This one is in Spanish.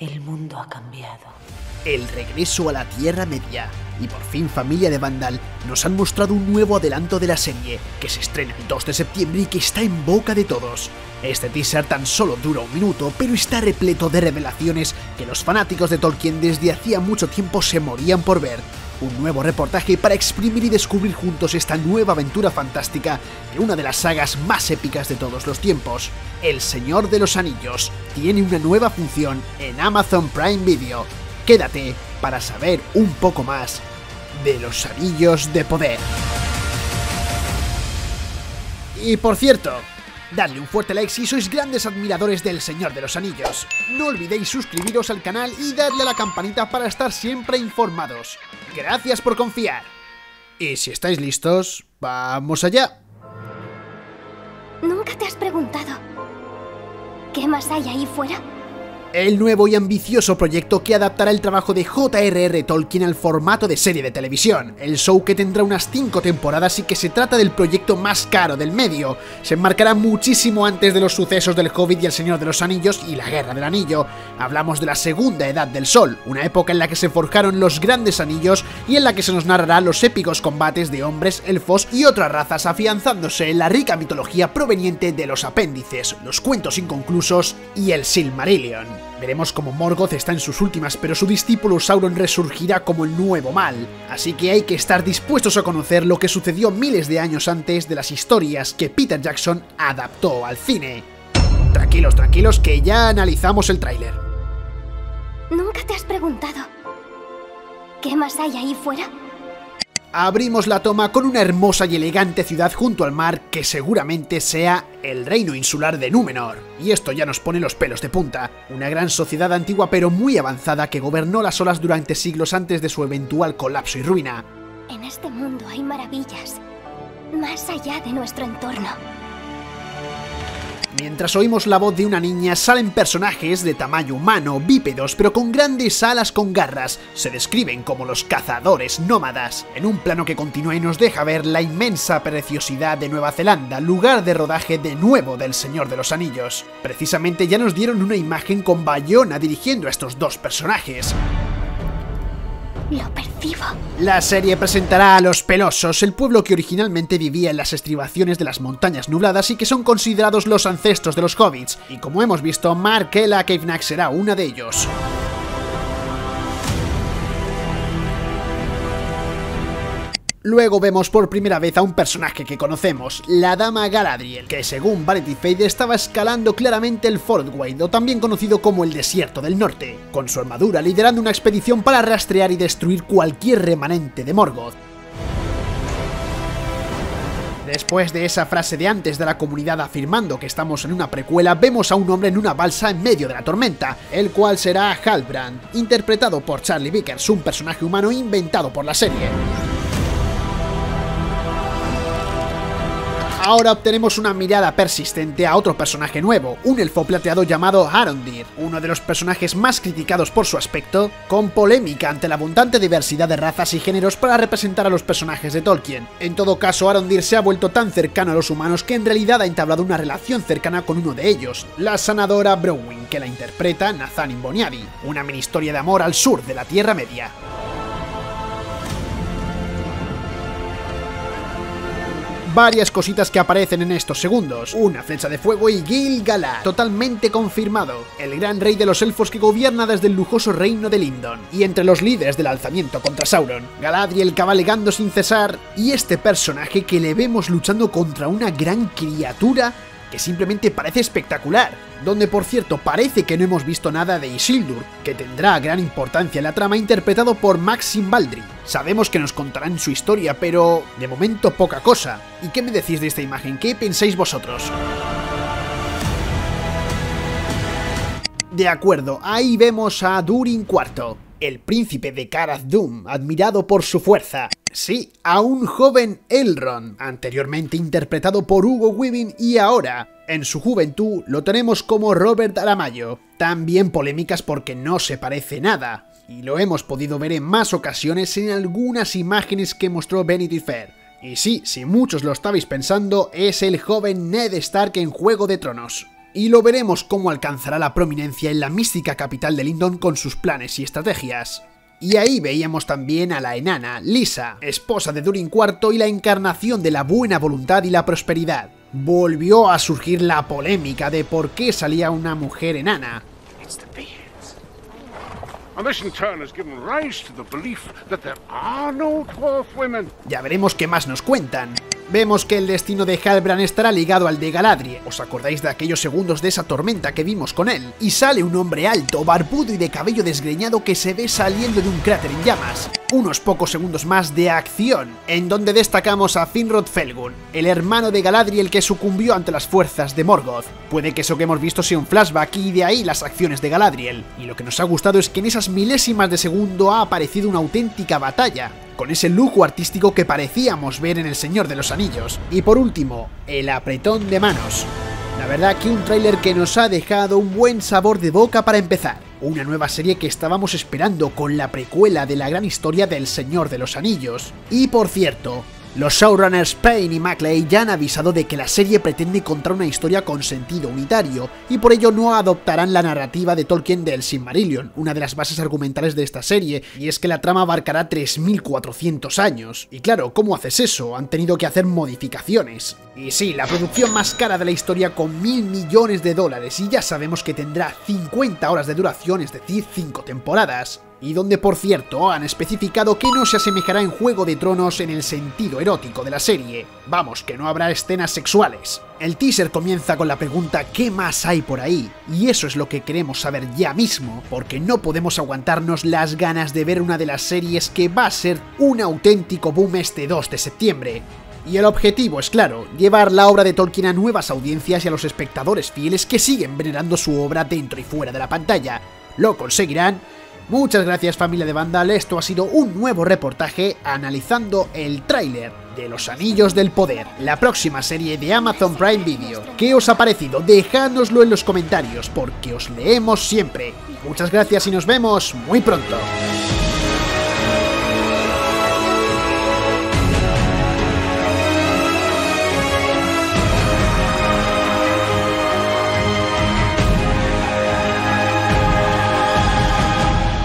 El mundo ha cambiado. El regreso a la Tierra Media. Y por fin, familia de Vandal, nos han mostrado un nuevo adelanto de la serie, que se estrena el 2 de septiembre y que está en boca de todos. Este teaser tan solo dura un minuto, pero está repleto de revelaciones que los fanáticos de Tolkien desde hacía mucho tiempo se morían por ver. Un nuevo reportaje para exprimir y descubrir juntos esta nueva aventura fantástica de una de las sagas más épicas de todos los tiempos. El Señor de los Anillos tiene una nueva función en Amazon Prime Video. Quédate para saber un poco más de los Anillos de Poder. Y por cierto, dadle un fuerte like si sois grandes admiradores del Señor de los Anillos. No olvidéis suscribiros al canal y darle a la campanita para estar siempre informados. Gracias por confiar. Y si estáis listos, ¡vamos allá! ¿Nunca te has preguntado qué más hay ahí fuera? El nuevo y ambicioso proyecto que adaptará el trabajo de J.R.R. Tolkien al formato de serie de televisión. El show, que tendrá unas 5 temporadas y que se trata del proyecto más caro del medio. Se enmarcará muchísimo antes de los sucesos del Hobbit y el Señor de los Anillos y la Guerra del Anillo. Hablamos de la Segunda Edad del Sol, una época en la que se forjaron los grandes anillos y en la que se nos narrará los épicos combates de hombres, elfos y otras razas, afianzándose en la rica mitología proveniente de los apéndices, los cuentos inconclusos y el Silmarillion. Veremos cómo Morgoth está en sus últimas, pero su discípulo Sauron resurgirá como el nuevo mal. Así que hay que estar dispuestos a conocer lo que sucedió miles de años antes de las historias que Peter Jackson adaptó al cine. Tranquilos, tranquilos, que ya analizamos el tráiler. ¿Nunca te has preguntado qué más hay ahí fuera? Abrimos la toma con una hermosa y elegante ciudad junto al mar que seguramente sea el reino insular de Númenor. Y esto ya nos pone los pelos de punta. Una gran sociedad antigua pero muy avanzada que gobernó las olas durante siglos antes de su eventual colapso y ruina. En este mundo hay maravillas más allá de nuestro entorno. Mientras oímos la voz de una niña, salen personajes de tamaño humano, bípedos, pero con grandes alas con garras. Se describen como los cazadores nómadas, en un plano que continúa y nos deja ver la inmensa preciosidad de Nueva Zelanda, lugar de rodaje de nuevo del Señor de los Anillos. Precisamente ya nos dieron una imagen con Bayona dirigiendo a estos dos personajes. Lo percibo. La serie presentará a los Pelosos, el pueblo que originalmente vivía en las estribaciones de las montañas nubladas y que son considerados los ancestros de los hobbits, y como hemos visto, Markella Cavenack será una de ellos. Luego vemos por primera vez a un personaje que conocemos, la Dama Galadriel, que según Vanity Fair estaba escalando claramente el Forodwaid, o también conocido como el Desierto del Norte, con su armadura liderando una expedición para rastrear y destruir cualquier remanente de Morgoth. Después de esa frase de antes de la comunidad afirmando que estamos en una precuela, vemos a un hombre en una balsa en medio de la tormenta, el cual será Halbrand, interpretado por Charlie Vickers, un personaje humano inventado por la serie. Ahora obtenemos una mirada persistente a otro personaje nuevo, un elfo plateado llamado Arondir, uno de los personajes más criticados por su aspecto, con polémica ante la abundante diversidad de razas y géneros para representar a los personajes de Tolkien. En todo caso, Arondir se ha vuelto tan cercano a los humanos que en realidad ha entablado una relación cercana con uno de ellos, la sanadora Browin, que la interpreta Nathan Imboniadi, una mini historia de amor al sur de la Tierra Media. Varias cositas que aparecen en estos segundos. Una flecha de fuego y Gil-galad, totalmente confirmado, el gran rey de los elfos que gobierna desde el lujoso reino de Lindon, y entre los líderes del alzamiento contra Sauron, Galadriel cabalgando sin cesar, y este personaje que le vemos luchando contra una gran criatura que simplemente parece espectacular, donde por cierto parece que no hemos visto nada de Isildur, que tendrá gran importancia en la trama, interpretado por Maxim Baldry. Sabemos que nos contarán su historia, pero de momento poca cosa. ¿Y qué me decís de esta imagen? ¿Qué pensáis vosotros? De acuerdo, ahí vemos a Durin IV, el príncipe de Khazad-dûm, admirado por su fuerza. Sí, a un joven Elrond, anteriormente interpretado por Hugo Weaving, y ahora, en su juventud, lo tenemos como Robert Aramayo. También polémicas porque no se parece nada, y lo hemos podido ver en más ocasiones en algunas imágenes que mostró Vanity Fair. Y sí, si muchos lo estabais pensando, es el joven Ned Stark en Juego de Tronos. y lo veremos cómo alcanzará la prominencia en la mística capital de Lindon con sus planes y estrategias. Y ahí veíamos también a la enana, Lisa, esposa de Durin IV y la encarnación de la buena voluntad y la prosperidad. Volvió a surgir la polémica de por qué salía una mujer enana. Ya veremos qué más nos cuentan. Vemos que el destino de Halbrand estará ligado al de Galadriel. ¿Os acordáis de aquellos segundos de esa tormenta que vimos con él? Y sale un hombre alto, barbudo y de cabello desgreñado que se ve saliendo de un cráter en llamas. Unos pocos segundos más de acción, en donde destacamos a Finrod Felgund, el hermano de Galadriel que sucumbió ante las fuerzas de Morgoth. Puede que eso que hemos visto sea un flashback y de ahí las acciones de Galadriel. Y lo que nos ha gustado es que en esas milésimas de segundo ha aparecido una auténtica batalla, con ese lujo artístico que parecíamos ver en El Señor de los Anillos. Y por último, el apretón de manos. La verdad que un tráiler que nos ha dejado un buen sabor de boca para empezar. Una nueva serie que estábamos esperando con la precuela de la gran historia del Señor de los Anillos. Y por cierto, los showrunners Payne y Maclay ya han avisado de que la serie pretende contar una historia con sentido unitario, y por ello no adoptarán la narrativa de Tolkien del Silmarillion, una de las bases argumentales de esta serie, y es que la trama abarcará 3400 años. Y claro, ¿cómo haces eso? Han tenido que hacer modificaciones. Y sí, la producción más cara de la historia con $1000 millones, y ya sabemos que tendrá 50 horas de duración, es decir, 5 temporadas. Y donde, por cierto, han especificado que no se asemejará en Juego de Tronos en el sentido erótico de la serie. Vamos, que no habrá escenas sexuales. El teaser comienza con la pregunta ¿qué más hay por ahí? Y eso es lo que queremos saber ya mismo, porque no podemos aguantarnos las ganas de ver una de las series que va a ser un auténtico boom este 2 de septiembre. Y el objetivo es claro, llevar la obra de Tolkien a nuevas audiencias y a los espectadores fieles que siguen venerando su obra dentro y fuera de la pantalla. ¿Lo conseguirán? Muchas gracias, familia de Vandal, esto ha sido un nuevo reportaje analizando el tráiler de Los Anillos del Poder, la próxima serie de Amazon Prime Video. ¿Qué os ha parecido? Dejádnoslo en los comentarios, porque os leemos siempre. Muchas gracias y nos vemos muy pronto.